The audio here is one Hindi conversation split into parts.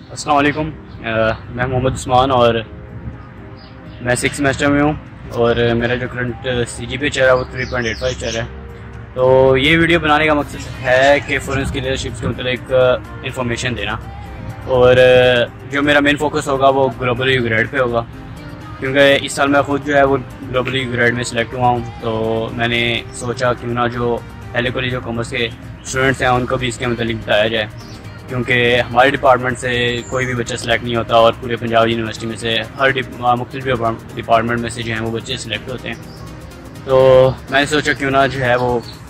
अस्सलाम वालेकुम। मैं मोहम्मद उस्मान और मैं 6th सेमेस्टर में हूँ और मेरा जो करंट CGPA चल रहा है वो 3.85 चल रहा है। तो ये वीडियो बनाने का मकसद है कि फॉरेंसिक लीडरशिप के मतलब इंफॉर्मेशन देना, और जो मेरा मेन फोकस होगा वो ग्लोबल यू ग्रेड पे होगा, क्योंकि इस साल मैं खुद जो है वो ग्लोबल यू ग्रेड में सिलेक्ट हुआ हूँ। तो मैंने सोचा क्यों ना जो एल कॉलेज ऑफ कॉमर्स के स्टूडेंट्स हैं उनको भी इसके मतलब बताया जाए, क्योंकि हमारे डिपार्टमेंट से कोई भी बच्चा सेलेक्ट नहीं होता और पूरे पंजाब यूनिवर्सिटी में से हर मुख्तलिफ डिपार्टमेंट में से जो है वो बच्चे सिलेक्ट होते हैं। तो मैंने सोचा क्यों ना जो है वो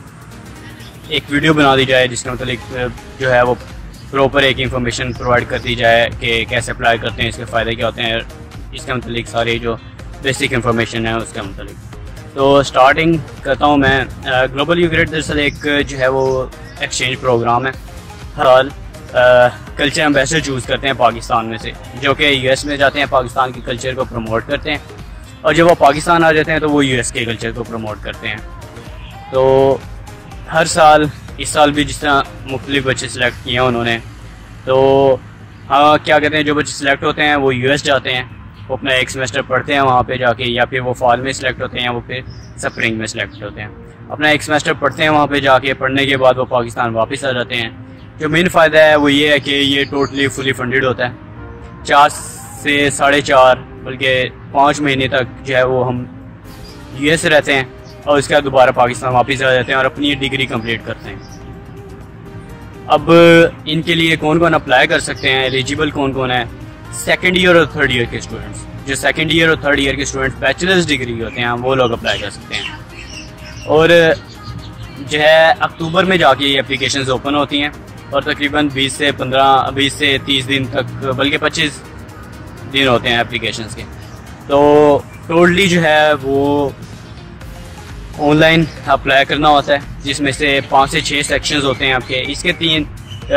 एक वीडियो बना दी जाए जिसमें मतलब जो है वो प्रॉपर एक इंफॉर्मेशन प्रोवाइड कर दी जाए कि कैसे अप्लाई करते हैं, इसके फ़ायदे क्या होते हैं, इसके मतलब सारी जो बेसिक इंफॉर्मेशन है उसके मतलब। तो स्टार्टिंग करता हूँ मैं। ग्लोबल यू ग्रेड दरअसल एक जो है वो एक्सचेंज प्रोग्राम है। हर साल कल्चर एम्बेसडर चूज़ करते हैं पाकिस्तान में से, जो कि US में जाते हैं, पाकिस्तान के कल्चर को प्रमोट करते हैं, और जब वो पाकिस्तान आ जाते हैं तो वो US के कल्चर को प्रमोट करते हैं। तो हर साल, इस साल भी जिस तरह मुख्तलिफ बच्चे सिलेक्ट किए हैं उन्होंने, तो हाँ क्या कहते हैं, जो बच्चे सिलेक्ट होते हैं वो US जाते हैं, वो अपना एक सेमेस्टर पढ़ते हैं वहाँ पे जाके, या फिर वो फॉल में सिलेक्ट होते हैं या वो फिर स्प्रिंग में सिलेक्ट होते हैं। अपना एक सेमेस्टर पढ़ते हैं वहाँ पे जाके, पढ़ने के बाद वो पाकिस्तान वापस आ जाते हैं। जो मेन फ़ायदा है वो ये है कि ये टोटली फुली फंडेड होता है। 4 से 4.5 बल्कि 5 महीने तक जो है वो हम US रहते हैं और उसके बाद दोबारा पाकिस्तान वापस आ जाते हैं और अपनी डिग्री कंप्लीट करते हैं। अब इनके लिए कौन कौन अप्लाई कर सकते हैं, एलिजिबल कौन कौन है? 2nd ईयर और 3rd ईयर के स्टूडेंट्स। जो 2nd ईयर और 3rd ईयर के स्टूडेंट्स बैचलर्स डिग्री होते हैं वो लोग अप्लाई कर सकते हैं। और जो है अक्टूबर में जाके ये एप्लीकेशंस ओपन होती हैं और तकरीबन 20 से 30 दिन तक, बल्कि 25 दिन होते हैं एप्लीकेशंस के। तो टोटली जो है वो ऑनलाइन अप्लाई करना होता है, जिसमें से 5 से 6 सेक्शंस होते हैं आपके। इसके 3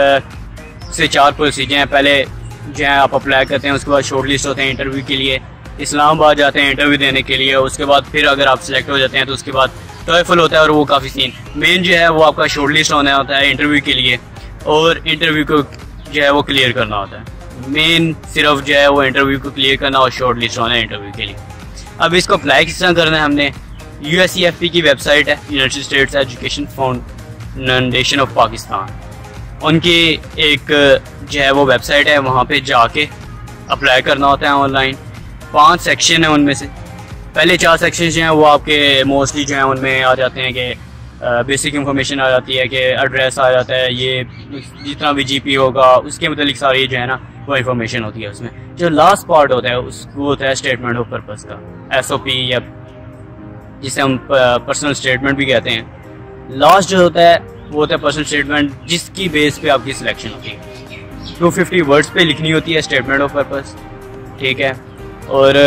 से 4 प्रोसीजर हैं। पहले जो है आप अप्लाई करते हैं, उसके बाद शॉर्ट लिस्ट होते हैं इंटरव्यू के लिए, इस्लामाबाद जाते हैं इंटरव्यू देने के लिए। उसके बाद फिर अगर आप सिलेक्ट हो जाते हैं तो उसके बाद टॉयफल होता है, और वो काफ़ी सीन मेन जो है वो आपका शॉर्ट लिस्ट होना होता है इंटरव्यू के लिए, और इंटरव्यू को जो है वो क्लियर करना होता है। मेन सिर्फ जो है वो इंटरव्यू को क्लियर करना और शॉर्ट लिस्ट होना है इंटरव्यू के लिए। अब इसको अप्लाई किस तरह करना है, हमने USCFP की वेबसाइट है, United States education foundation of Pakistan, उनकी एक जो है वो वेबसाइट है, वहाँ पे जाके अप्लाई करना होता है ऑनलाइन। 5 सेक्शन है उनमें से। पहले 4 सेक्शन जो हैं वो आपके मोस्टली जो हैं उनमें आ जाते हैं कि बेसिक इंफॉर्मेशन आ जाती है, कि एड्रेस आ जाता है, ये जितना भी GP होगा उसके मतलब सारी जो है ना वो इंफॉर्मेशन होती है उसमें। जो लास्ट पार्ट होता है उसको होता है स्टेटमेंट ऑफ पर्पस का, SOP, या जिसे हम पर्सनल स्टेटमेंट भी कहते हैं। लास्ट जो होता है वो होता है पर्सनल स्टेटमेंट, जिसकी बेस पे आपकी सिलेक्शन होती है। 250 वर्ड्स पे लिखनी होती है स्टेटमेंट ऑफ पर्पस, ठीक है। और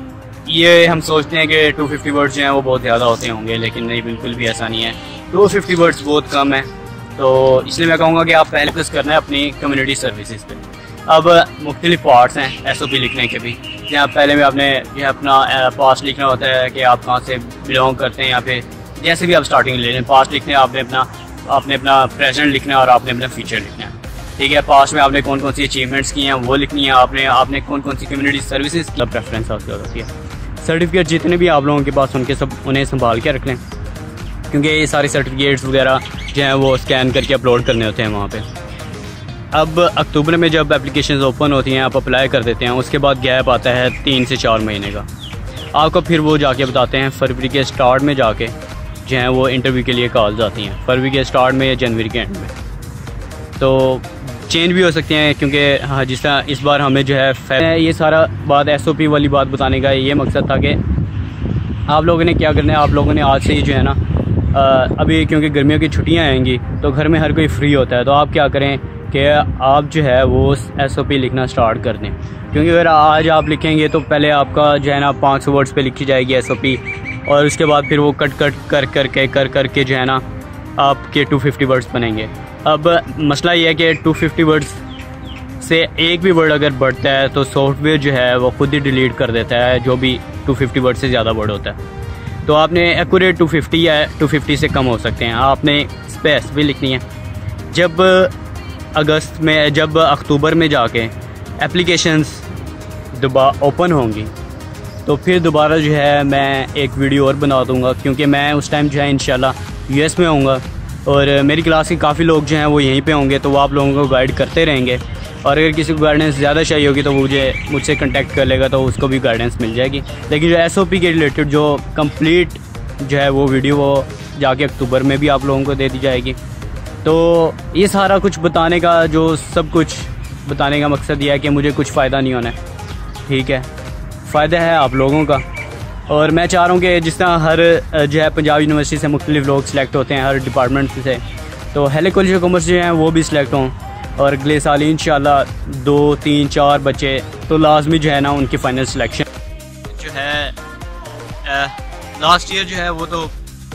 ये हम सोचते हैं कि 250 वर्ड्स जो हैं वो बहुत ज़्यादा होते होंगे, लेकिन नहीं, बिल्कुल भी ऐसा नहीं है। 250 वर्ड्स बहुत कम है, तो इसलिए मैं कहूँगा कि आप पहले फोकस करना है अपनी कम्युनिटी सर्विसेज पे। अब मुख्तलिफ पार्ट्स हैं SOP लिखने के भी, जहाँ पहले में आपने जो है अपना पास्ट लिखना होता है कि आप कहाँ से बिलोंग करते हैं, या फिर जैसे भी आप स्टार्टिंग ले लें। पास्ट लिखने आपने अपना प्रेजेंट लिखना है और आपने अपना फ्यूचर लिखना है, ठीक है। पास्ट में आपने कौन कौन सी अचीवमेंट्स की हैं वो लिखनी है, आपने कौन कौन सी कम्युनिटी सर्विसेज का प्रेफरेंस आपकी होती है। सर्टिफिकेट जितने भी आप लोगों के पास उन्हें संभाल के रख लें, क्योंकि ये सारे सर्टिफिकेट्स वगैरह जो हैं वो स्कैन करके अपलोड करने होते हैं वहाँ पे। अब अक्टूबर में जब एप्लीकेशंस ओपन होती हैं, आप अप्लाई कर देते हैं, उसके बाद गैप आता है 3 से 4 महीने का। आपको फिर वो जाके बताते हैं फरवरी के स्टार्ट में जाके जो हैं वो इंटरव्यू के लिए कॉल्स आती हैं, फरवरी के स्टार्ट में या जनवरी के एंड में। तो चेंज भी हो सकते हैं, क्योंकि हाँ जिस तरह इस बार हमें जो है ये सारा बात SOP वाली बात बताने का ये मकसद था कि आप लोगों ने क्या करना है, आप लोगों ने आज से ही जो है ना अभी क्योंकि गर्मियों की छुट्टियां आएंगी तो घर में हर कोई फ्री होता है, तो आप क्या करें कि आप जो है वो SOP लिखना स्टार्ट कर दें। क्योंकि अगर आज आप लिखेंगे तो पहले आपका जो है ना 500 वर्ड्स पे लिखी जाएगी SOP, और उसके बाद फिर वो कट कर करके जो है ना आपके 250 वर्ड्स बनेंगे। अब मसला ये है कि 250 वर्ड्स से एक भी वर्ड अगर बढ़ता है तो सॉफ्टवेयर जो है वो खुद ही डिलीट कर देता है, जो भी 250 वर्ड से ज़्यादा वर्ड होता है। तो आपने एक्यूरेट 250 या 250 से कम हो सकते हैं, आपने स्पेस भी लिखनी है। जब अक्टूबर में जाके एप्लीकेशंस दोबारा ओपन होंगी तो फिर दोबारा जो है मैं एक वीडियो और बना दूंगा, क्योंकि मैं उस टाइम जो है इंशाल्लाह यूएस में होऊंगा और मेरी क्लास के काफ़ी लोग जो हैं वो यहीं पे होंगे, तो वो आप लोगों को गाइड करते रहेंगे। और अगर किसी को गाइडेंस ज़्यादा चाहिए होगी तो वो मुझसे कांटेक्ट कर लेगा, तो उसको भी गाइडेंस मिल जाएगी। लेकिन जो एसओपी के रिलेटेड जो कंप्लीट जो है वो वीडियो वो जाके अक्टूबर में भी आप लोगों को दे दी जाएगी। तो ये सारा कुछ बताने का, जो सब कुछ बताने का मकसद ये है कि मुझे कुछ फ़ायदा नहीं होना है, ठीक है, फ़ायदा है आप लोगों का। और मैं चाह रहा हूँ कि जिस तरह हर जो है पंजाब यूनिवर्सिटी से मुख्तलिफ लोग सिलेक्ट होते हैं हर डिपार्टमेंट से, तो हेली कॉलेज ऑफ कॉमर्स जो हैं वो भी सिलेक्ट हों और अगले साल इंशाल्लाह 2, 3, 4 बच्चे तो लाजमी जो है ना उनकी फ़ाइनल सिलेक्शन जो है। लास्ट ईयर जो है वो तो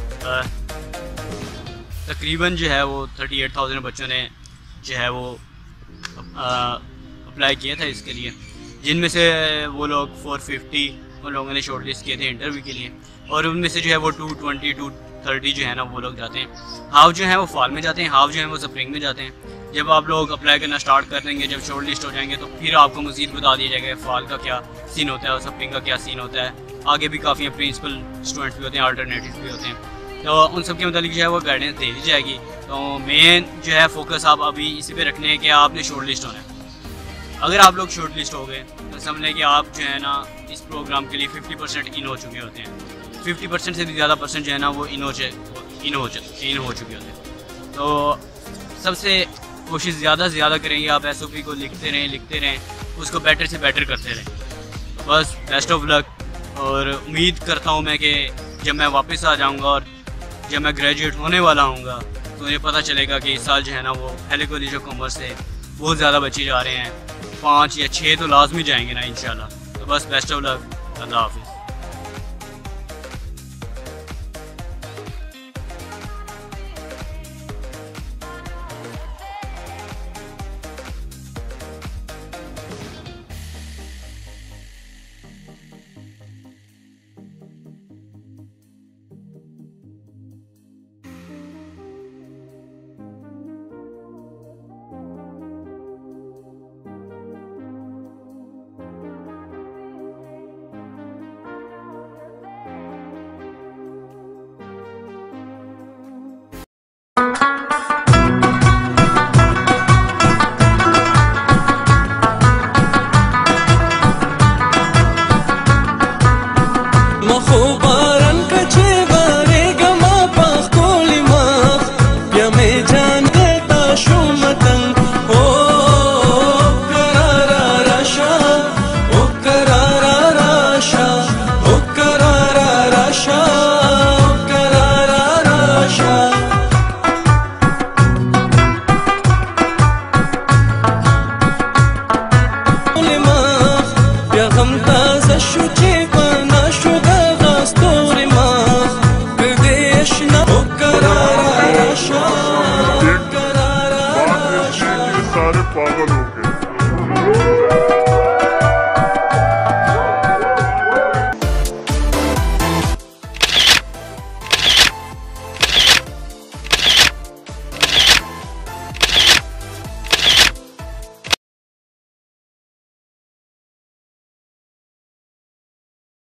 तकरीबन जो है वो 38,000 बच्चों ने जो है वो अप्लाई किया था इसके लिए, जिनमें से वो लोग 450 उन लोगों ने शॉर्ट लिस्ट किए थे इंटरव्यू के लिए, और उनमें से जो है वो 220, 230 जो है ना वो लोग जाते हैं। हाफ जो है वो फॉल में जाते हैं, हाफ जो है वो स्प्रिंग में जाते हैं। जब आप लोग अप्लाई करना स्टार्ट कर देंगे, जब शॉर्ट लिस्ट हो जाएंगे, तो फिर आपको मज़ीद बता दिया जाएगा फॉल का क्या सीन होता है और स्प्रिंग का क्या सीन होता है। आगे भी काफ़ी प्रिंसिपल स्टूडेंट्स भी होते हैं, अल्टरनेटिव भी होते हैं, तो उन सब के मतलब जो है वो गाइडेंस दे दी जाएगी। तो मेन जो है फोकस आप अभी इसी पे रखने हैं कि आपने शॉर्ट लिस्ट होना है। अगर आप लोग शॉर्ट लिस्ट हो गए तो समझ लें कि आप जो है ना इस प्रोग्राम के लिए 50% इन हो चुके होते हैं। 50% से भी ज़्यादा परसेंट जो है ना वो इन हो चुके होते हैं। तो सबसे कोशिश ज़्यादा से ज़्यादा करेंगे, आप एसओपी को लिखते रहें, उसको बेटर से बेटर करते रहें। तो बस बेस्ट ऑफ लक। और उम्मीद करता हूँ मैं कि जब मैं वापस आ जाऊँगा और जब मैं ग्रेजुएट होने वाला हूँगा तो मुझे पता चलेगा कि इस साल जो है ना वो हेली कॉलेज ऑफ कॉमर्स से बहुत ज़्यादा बच्चे जा रहे हैं, 5 या 6 तो लाजमी जाएंगे ना इंशाल्लाह। तो बस बेस्ट ऑफ लक, अल्लाह हाफिज़।